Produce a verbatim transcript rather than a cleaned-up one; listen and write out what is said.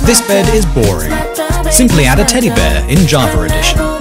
This bed is boring. Simply add a teddy bear in Java Edition.